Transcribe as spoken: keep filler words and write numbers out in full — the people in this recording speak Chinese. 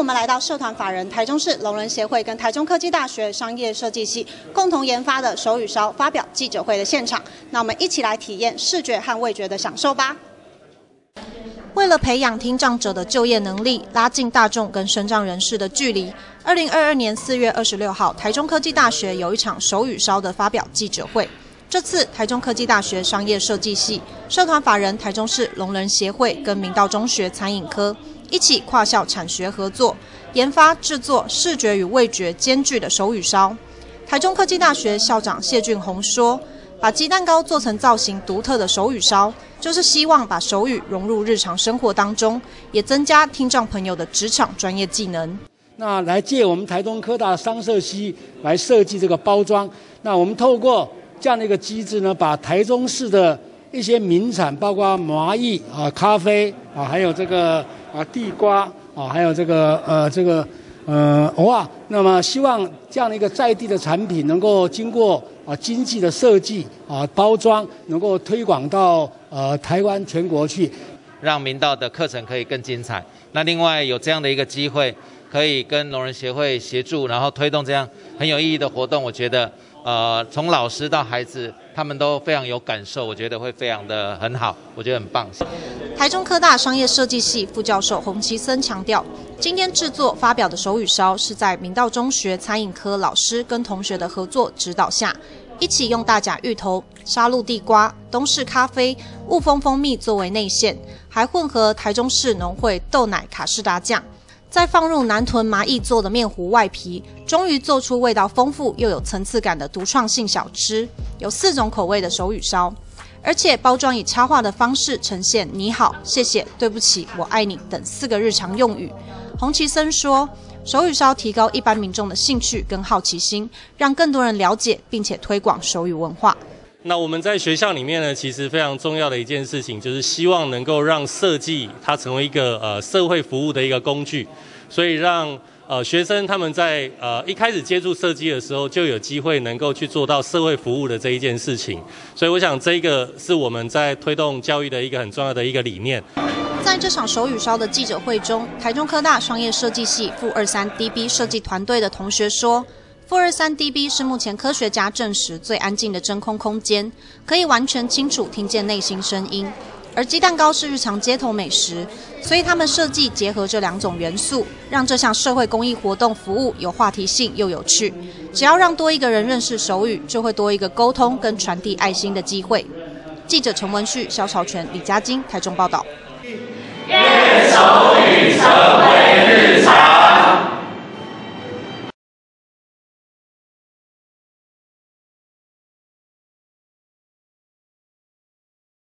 我们来到社团法人台中市聋人协会跟台中科技大学商业设计系共同研发的手语烧发表记者会的现场，那我们一起来体验视觉和味觉的享受吧。为了培养听障者的就业能力，拉近大众跟身障人士的距离，二零二二年四月二十六号，台中科技大学有一场手语烧的发表记者会。这次台中科技大学商业设计系社团法人台中市聋人协会跟明道中学餐饮科一起跨校产学合作，研发制作视觉与味觉兼具的手语烧。台中科技大学校长谢俊宏说，把鸡蛋糕做成造型独特的手语烧，就是希望把手语融入日常生活当中，也增加听障朋友的职场专业技能。 那来借我们台中科大商设系来设计这个包装，那我们透过这样的一个机制呢，把台中市的一些名产，包括麻薏啊、咖啡啊，还有这个啊地瓜啊，还有这个呃这个呃藕啊，那么希望这样的一个在地的产品能够经过啊经济的设计啊包装，能够推广到呃台湾全国去， 让明道的课程可以更精彩。那另外有这样的一个机会，可以跟聋人协会协助，然后推动这样很有意义的活动，我觉得。呃，从老师到孩子，他们都非常有感受，我觉得会非常的很好，我觉得很棒。 台中科大商业设计系副教授洪其森强调，今天制作发表的手语烧是在明道中学餐饮科老师跟同学的合作指导下，一起用大甲芋头、沙鹿地瓜、东市咖啡、雾峰蜂蜜作为内馅，还混合台中市农会豆奶卡士达酱。再放入南屯麻薏做的面糊外皮，终于做出味道丰富又有层次感的独创性小吃。有四种口味的手语烧，而且包装以插画的方式呈现你好、谢谢、对不起、我爱你等四个日常用语。洪其森说，手语烧提高一般民众的兴趣跟好奇心，让更多人了解并且推广手语文化。 那我们在学校里面呢，其实非常重要的一件事情，就是希望能够让设计它成为一个呃社会服务的一个工具，所以让呃学生他们在呃一开始接触设计的时候，就有机会能够去做到社会服务的这一件事情。所以我想这个是我们在推动教育的一个很重要的一个理念。 在这场手语烧的记者会中，台中科大商业设计系负二三 D B 设计团队的同学说，负二三 D B 是目前科学家证实最安静的真空空间，可以完全清楚听见内心声音。而鸡蛋糕是日常街头美食，所以他们设计结合这两种元素，让这项社会公益活动服务有话题性又有趣。只要让多一个人认识手语，就会多一个沟通跟传递爱心的机会。记者陈文旭、肖朝全、李嘉晶台中报道。 手语烧